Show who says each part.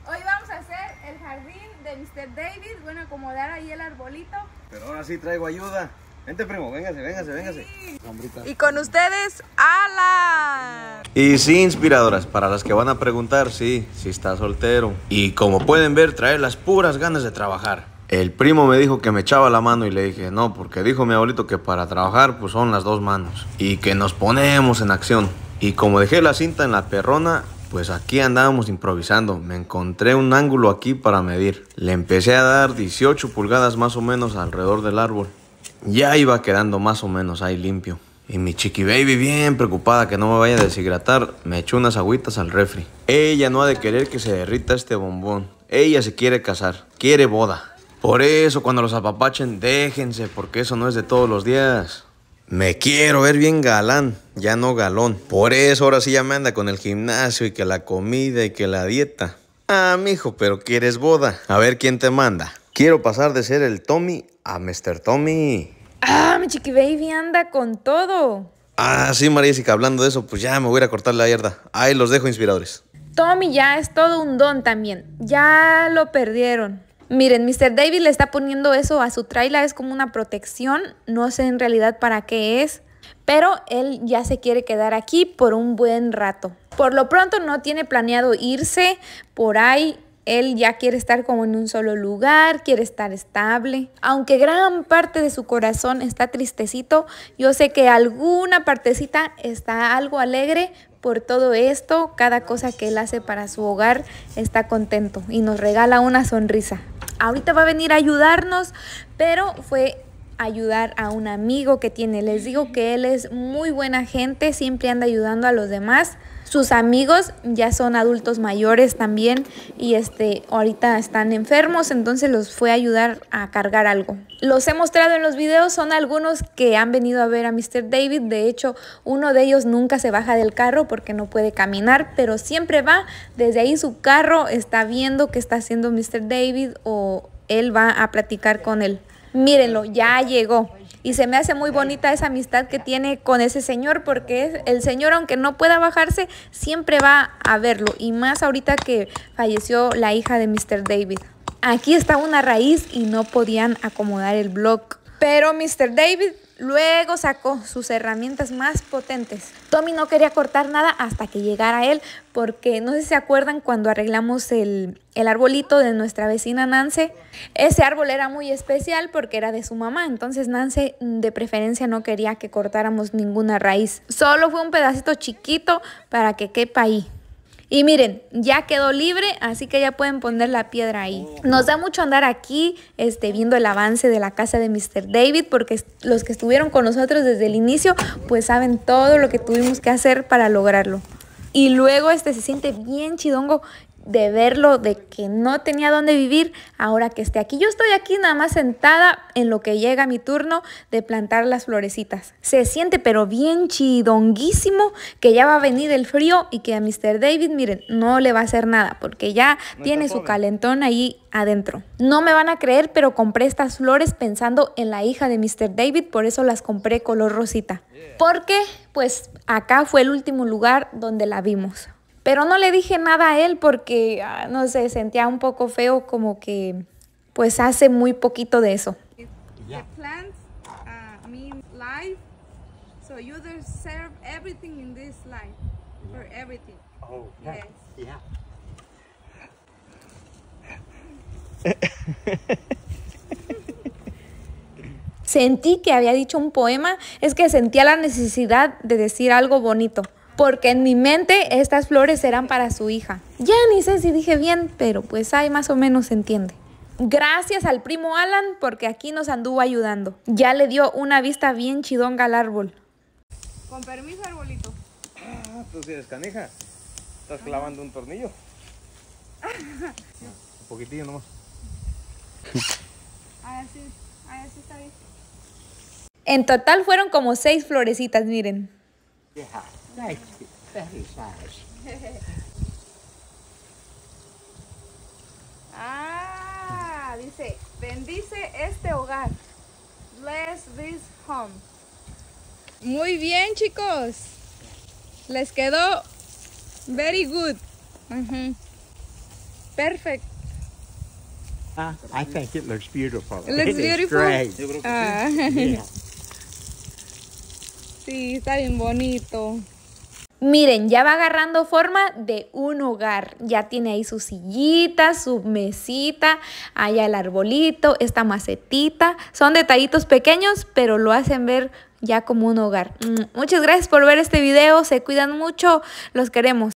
Speaker 1: Hoy vamos a hacer el jardín de Mr. David. Bueno, acomodar ahí el arbolito.
Speaker 2: Pero ahora sí traigo ayuda. Vente, primo, véngase.
Speaker 1: Sí.
Speaker 3: Y con ustedes, Alan.
Speaker 2: Y sí, inspiradoras, para las que van a preguntar, sí está soltero. Y como pueden ver, trae las puras ganas de trabajar. El primo me dijo que me echaba la mano y le dije no, porque dijo mi abuelito que para trabajar pues son las dos manos. Y que nos ponemos en acción. Y como dejé la cinta en la perrona, pues aquí andábamos improvisando. Me encontré un ángulo aquí para medir. Le empecé a dar 18 pulgadas más o menos alrededor del árbol. Ya iba quedando más o menos ahí limpio. Y mi chiqui baby, bien preocupada que no me vaya a deshidratar, me echó unas agüitas al refri. Ella no ha de querer que se derrita este bombón. Ella se quiere casar, quiere boda. Por eso cuando los apapachen, déjense, porque eso no es de todos los días. Me quiero ver bien galán, ya no galón. Por eso ahora sí ya me anda con el gimnasio y que la comida y que la dieta. Ah, mijo, pero quieres boda. A ver quién te manda. Quiero pasar de ser el Tommy a Mr. Tommy.
Speaker 3: Ah, mi chiqui baby anda con todo.
Speaker 2: Ah, sí, María Jessica, hablando de eso, pues ya me voy a ir a cortar la yarda. Ahí los dejo, inspiradores.
Speaker 3: Tommy ya es todo un don también. Ya lo perdieron. Miren, Mr. David le está poniendo eso a su trailer, es como una protección. No sé en realidad para qué es, pero él ya se quiere quedar aquí por un buen rato. Por lo pronto no tiene planeado irse por ahí. Él ya quiere estar como en un solo lugar, quiere estar estable. Aunque gran parte de su corazón está tristecito, yo sé que alguna partecita está algo alegre por todo esto. Cada cosa que él hace para su hogar está contento y nos regala una sonrisa. Ahorita va a venir a ayudarnos, pero fue ayudar a un amigo que tiene. Les digo que él es muy buena gente, siempre anda ayudando a los demás. Sus amigos ya son adultos mayores también y ahorita están enfermos, entonces los fue a ayudar a cargar algo. Los he mostrado en los videos, son algunos que han venido a ver a Mr. David. De hecho, uno de ellos nunca se baja del carro porque no puede caminar, pero siempre va. Desde ahí su carro está viendo qué está haciendo Mr. David o él va a platicar con él. Mírenlo, ya llegó. Y se me hace muy bonita esa amistad que tiene con ese señor, porque el señor, aunque no pueda bajarse, siempre va a verlo. Y más ahorita que falleció la hija de Mr. David. Aquí está una raíz y no podían acomodar el bloque. Pero Mr. David luego sacó sus herramientas más potentes. Tommy no quería cortar nada hasta que llegara él, porque no sé si se acuerdan cuando arreglamos el arbolito de nuestra vecina Nancy. Ese árbol era muy especial porque era de su mamá, entonces Nancy de preferencia no quería que cortáramos ninguna raíz. Solo fue un pedacito chiquito para que quepa ahí. Y miren, ya quedó libre, así que ya pueden poner la piedra ahí. Nos da mucho andar aquí viendo el avance de la casa de Mr. David, porque los que estuvieron con nosotros desde el inicio, pues saben todo lo que tuvimos que hacer para lograrlo. Y luego se siente bien chidongo de verlo, de que no tenía dónde vivir ahora que esté aquí. Yo estoy aquí nada más sentada en lo que llega mi turno de plantar las florecitas. Se siente pero bien chidonguísimo que ya va a venir el frío y que a Mr. David, miren, no le va a hacer nada porque ya tiene su calentón ahí adentro. No me van a creer, pero compré estas flores pensando en la hija de Mr. David, por eso las compré color rosita. Porque pues acá fue el último lugar donde la vimos. Pero no le dije nada a él porque, no sé, sentía un poco feo, como que pues hace muy poquito de eso.
Speaker 1: The plants mean life, so you deserve everything in this life, for everything.
Speaker 4: Oh,
Speaker 1: Yes.
Speaker 4: yeah.
Speaker 3: Sentí que había dicho un poema, es que sentía la necesidad de decir algo bonito. Porque en mi mente estas flores eran para su hija. Ya ni sé si dije bien, pero pues ahí más o menos se entiende. Gracias al primo Alan, porque aquí nos anduvo ayudando. Ya le dio una vista bien chidonga al árbol.
Speaker 1: Con permiso, arbolito.
Speaker 2: Ah, tú sí eres canija. Estás clavando un tornillo. Un poquitillo nomás.
Speaker 1: Así está bien.
Speaker 3: En total fueron como 6 florecitas, miren.
Speaker 4: Yeah, nice. Very nice.
Speaker 1: Dice, bendice este hogar. Bless this home. Muy bien, chicos. Les quedó very good. perfect.
Speaker 4: I think it looks beautiful.
Speaker 1: It looks
Speaker 4: is
Speaker 1: beautiful?
Speaker 4: great.
Speaker 1: Ah.
Speaker 4: Yeah.
Speaker 1: Sí, está bien bonito.
Speaker 3: Miren, ya va agarrando forma de un hogar. Ya tiene ahí su sillita, su mesita, allá el arbolito, esta macetita. Son detallitos pequeños, pero lo hacen ver ya como un hogar. Muchas gracias por ver este video. Se cuidan mucho. Los queremos.